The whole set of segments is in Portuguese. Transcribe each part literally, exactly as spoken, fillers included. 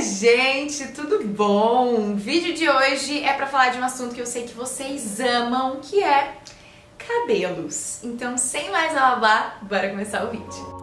gente, tudo bom? O vídeo de hoje é pra falar de um assunto que eu sei que vocês amam, que é cabelos. Então, sem mais blá blá, bora começar o vídeo.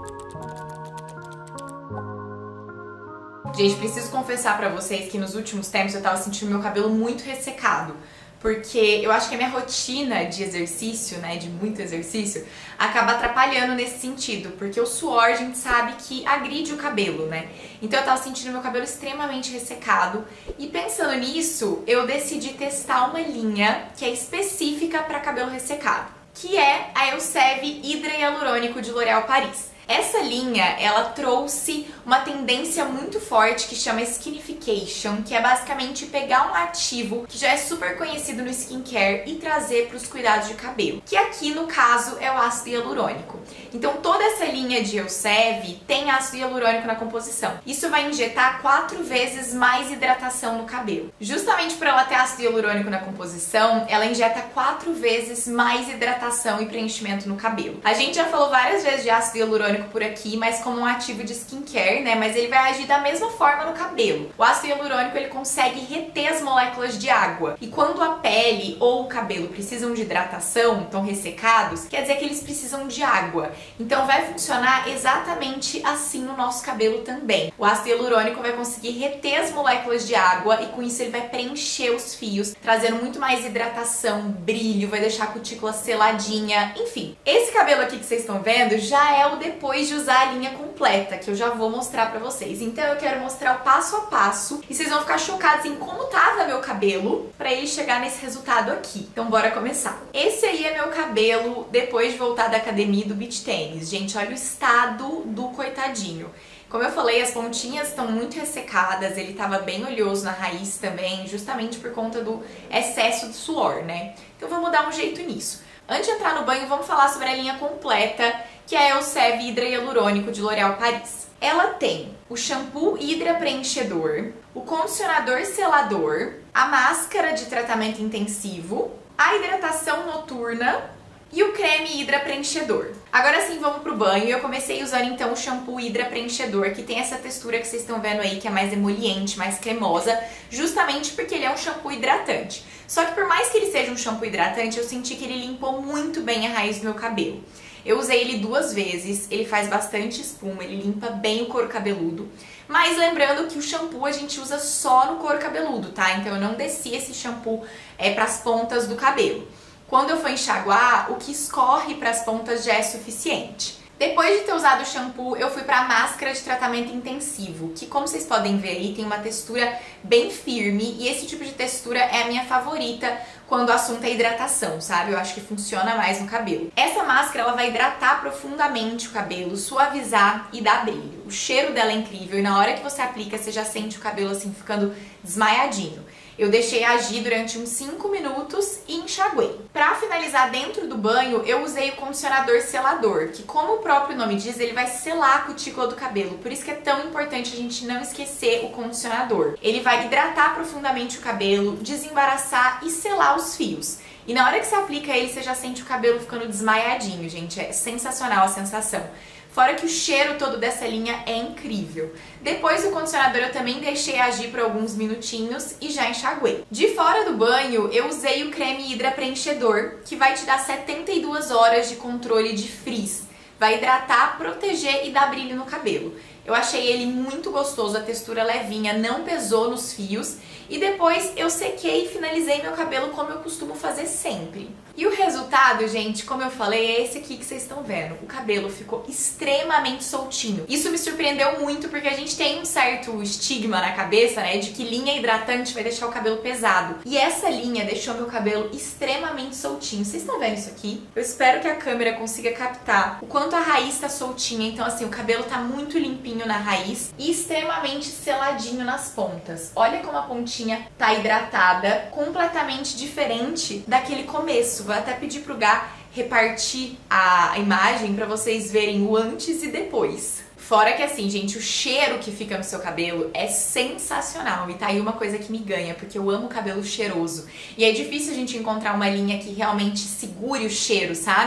Gente, preciso confessar pra vocês que nos últimos tempos eu tava sentindo meu cabelo muito ressecado. Porque eu acho que a minha rotina de exercício, né, de muito exercício, acaba atrapalhando nesse sentido, porque o suor, a gente sabe que agride o cabelo, né? Então eu tava sentindo meu cabelo extremamente ressecado e pensando nisso, eu decidi testar uma linha que é específica para cabelo ressecado, que é a Elseve Hydra Hialurônico de L'Oréal Paris. Essa linha, ela trouxe uma tendência muito forte que chama skinification, que é basicamente pegar um ativo que já é super conhecido no skincare e trazer para os cuidados de cabelo, que aqui no caso é o ácido hialurônico. Então toda essa linha de Elseve tem ácido hialurônico na composição. Isso vai injetar quatro vezes mais hidratação no cabelo. Justamente por ela ter ácido hialurônico na composição, ela injeta quatro vezes mais hidratação e preenchimento no cabelo. A gente já falou várias vezes de ácido hialurônico por aqui, mas como um ativo de skincare, né? Mas ele vai agir da mesma forma no cabelo. O ácido hialurônico, ele consegue reter as moléculas de água. E quando a pele ou o cabelo precisam de hidratação, estão ressecados, quer dizer que eles precisam de água. Então vai funcionar exatamente assim no nosso cabelo também. O ácido hialurônico vai conseguir reter as moléculas de água e com isso ele vai preencher os fios, trazendo muito mais hidratação, brilho, vai deixar a cutícula seladinha, enfim. Esse cabelo aqui que vocês estão vendo já é o depois de usar a linha completa, que eu já vou mostrar pra vocês. Então eu quero mostrar o passo a passo e vocês vão ficar chocados em como tava meu cabelo pra ele chegar nesse resultado aqui. Então bora começar. Esse aí é meu cabelo depois de voltar da academia do beach tênis. Gente, olha o estado do coitadinho. Como eu falei, as pontinhas estão muito ressecadas, ele tava bem oleoso na raiz também, justamente por conta do excesso de suor, né? Então vamos dar um jeito nisso. Antes de entrar no banho, vamos falar sobre a linha completa, que é a Elseve Hydra Hialurônico de L'Oréal Paris. Ela tem o shampoo Hydra Preenchedor, o condicionador selador, a máscara de tratamento intensivo, a hidratação noturna e o creme Hydra Preenchedor. Agora sim, vamos pro banho. Eu comecei usando então o shampoo Hydra Preenchedor, que tem essa textura que vocês estão vendo aí, que é mais emoliente, mais cremosa, justamente porque ele é um shampoo hidratante. Só que por mais que ele seja um shampoo hidratante, eu senti que ele limpou muito bem a raiz do meu cabelo. Eu usei ele duas vezes, ele faz bastante espuma, ele limpa bem o couro cabeludo. Mas lembrando que o shampoo a gente usa só no couro cabeludo, tá? Então eu não desci esse shampoo é, pras pontas do cabelo. Quando eu for enxaguar, o que escorre para as pontas já é suficiente. Depois de ter usado o shampoo, eu fui para a máscara de tratamento intensivo, que como vocês podem ver aí, tem uma textura bem firme e esse tipo de textura é a minha favorita quando o assunto é hidratação, sabe? Eu acho que funciona mais no cabelo. Essa máscara, ela vai hidratar profundamente o cabelo, suavizar e dar brilho. O cheiro dela é incrível e na hora que você aplica, você já sente o cabelo assim ficando desmaiadinho. Eu deixei agir durante uns cinco minutos e enxaguei. Pra finalizar dentro do banho, eu usei o condicionador selador, que como o próprio nome diz, ele vai selar a cutícula do cabelo. Por isso que é tão importante a gente não esquecer o condicionador. Ele vai hidratar profundamente o cabelo, desembaraçar e selar os fios. E na hora que você aplica ele, você já sente o cabelo ficando desmaiadinho, gente. É sensacional a sensação. Fora que o cheiro todo dessa linha é incrível. Depois do condicionador eu também deixei agir por alguns minutinhos e já enxaguei. De fora do banho eu usei o creme Hydra Preenchedor, que vai te dar setenta e duas horas de controle de frizz. Vai hidratar, proteger e dar brilho no cabelo. Eu achei ele muito gostoso, a textura levinha, não pesou nos fios. E depois eu sequei e finalizei meu cabelo como eu costumo fazer sempre. E o resultado, gente, como eu falei, é esse aqui que vocês estão vendo. O cabelo ficou extremamente soltinho. Isso me surpreendeu muito porque a gente tem um certo estigma na cabeça, né, de que linha hidratante vai deixar o cabelo pesado. E essa linha deixou meu cabelo extremamente soltinho. Vocês estão vendo isso aqui? Eu espero que a câmera consiga captar o quanto a raiz tá soltinha. Então, assim, o cabelo tá muito limpinho na raiz e extremamente seladinho nas pontas. Olha como a pontinha tá hidratada, completamente diferente daquele começo. Vou até pedir pro Gá repartir a imagem pra vocês verem o antes e depois. Fora que assim, gente, o cheiro que fica no seu cabelo é sensacional. E tá aí uma coisa que me ganha, porque eu amo cabelo cheiroso. E é difícil a gente encontrar uma linha que realmente segure o cheiro, sabe?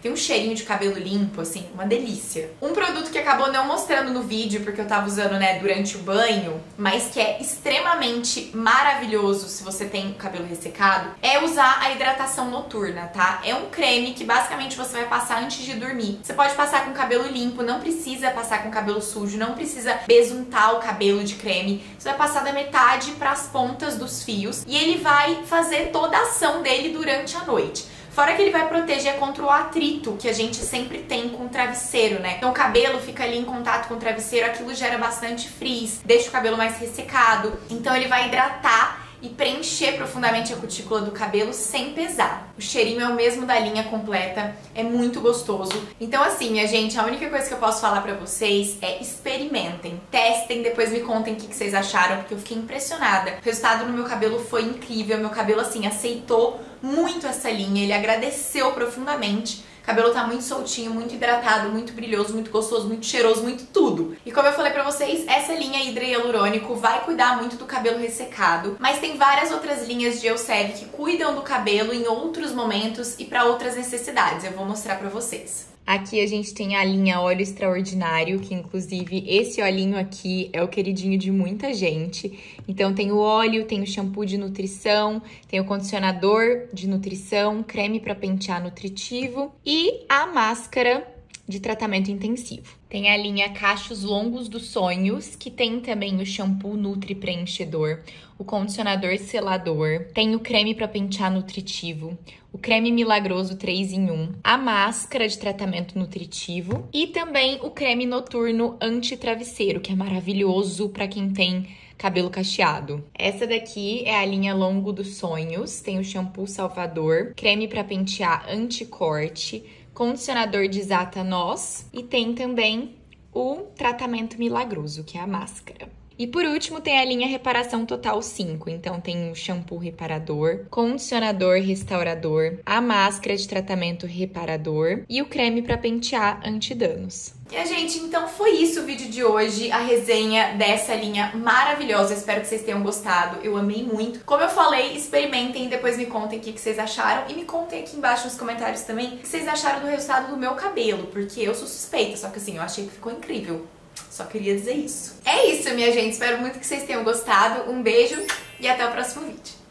tem um cheirinho de cabelo limpo, assim, uma delícia. Um produto que acabou não mostrando no vídeo, porque eu tava usando, né, durante o banho, mas que é extremamente maravilhoso se você tem o cabelo ressecado, é usar a hidratação noturna, tá? É um creme que basicamente você vai passar antes de dormir. Você pode passar com o cabelo limpo, não precisa passar com o cabelo sujo, não precisa besuntar o cabelo de creme. Você vai passar da metade para as pontas dos fios e ele vai fazer toda a ação dele durante a noite. Fora que ele vai proteger contra o atrito que a gente sempre tem com o travesseiro, né? Então o cabelo fica ali em contato com o travesseiro, aquilo gera bastante frizz, deixa o cabelo mais ressecado. Então ele vai hidratar e preencher profundamente a cutícula do cabelo sem pesar. O cheirinho é o mesmo da linha completa, é muito gostoso. Então assim, minha gente, a única coisa que eu posso falar pra vocês é experimentem, testem, depois me contem o que vocês acharam, porque eu fiquei impressionada. O resultado no meu cabelo foi incrível, meu cabelo assim aceitou muito essa linha, ele agradeceu profundamente. O cabelo tá muito soltinho, muito hidratado, muito brilhoso, muito gostoso, muito cheiroso, muito tudo. E como eu falei pra vocês, essa linha Hidra Hialurônico vai cuidar muito do cabelo ressecado, mas tem várias outras linhas de Elseve que cuidam do cabelo em outros momentos e pra outras necessidades. Eu vou mostrar pra vocês. Aqui a gente tem a linha Óleo Extraordinário, que inclusive esse olhinho aqui é o queridinho de muita gente. Então tem o óleo, tem o shampoo de nutrição, tem o condicionador de nutrição, creme para pentear nutritivo e a máscara de tratamento intensivo. Tem a linha Cachos Longos dos Sonhos, que tem também o shampoo Nutri Preenchedor, o condicionador selador, tem o creme para pentear nutritivo, o creme milagroso três em um, a máscara de tratamento nutritivo e também o creme noturno anti-travesseiro, que é maravilhoso para quem tem cabelo cacheado. Essa daqui é a linha Longo dos Sonhos, tem o shampoo Salvador, creme para pentear anti-corte, condicionador desata nós e tem também o tratamento milagroso, que é a máscara. E por último tem a linha Reparação Total cinco, então tem o shampoo reparador, condicionador restaurador, a máscara de tratamento reparador e o creme para pentear anti-danos. E, gente, então foi isso o vídeo de hoje, a resenha dessa linha maravilhosa. Eu espero que vocês tenham gostado, eu amei muito. Como eu falei, experimentem e depois me contem o que vocês acharam. E me contem aqui embaixo nos comentários também o que vocês acharam do resultado do meu cabelo, porque eu sou suspeita, só que assim, eu achei que ficou incrível. Só queria dizer isso. É isso, minha gente, espero muito que vocês tenham gostado. Um beijo e até o próximo vídeo.